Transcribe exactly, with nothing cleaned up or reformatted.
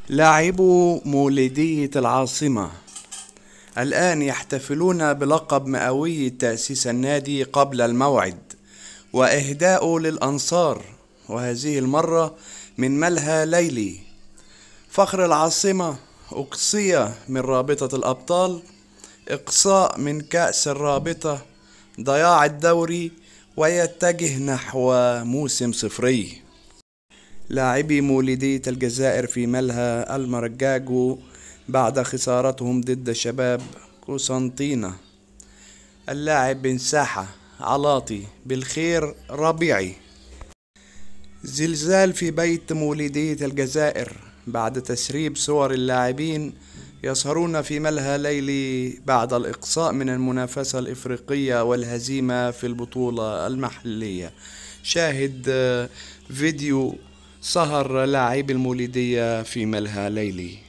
لاعبو مولودية العاصمة الآن يحتفلون بلقب مئوي تأسيس النادي قبل الموعد وإهداؤه للأنصار، وهذه المرة من ملهى ليلي. فخر العاصمة أقصي من رابطة الأبطال، إقصاء من كأس الرابطة، ضياع الدوري ويتجه نحو موسم صفري. لاعبي مولودية الجزائر في ملهى المرجاجو بعد خسارتهم ضد شباب قسنطينة. اللاعب بن ساحة علاطي بالخير ربيعي. زلزال في بيت مولودية الجزائر بعد تسريب صور اللاعبين يسهرون في ملهى ليلي بعد الإقصاء من المنافسة الإفريقية والهزيمة في البطولة المحلية. شاهد فيديو سهر لاعبي المولودية في ملهى ليلي.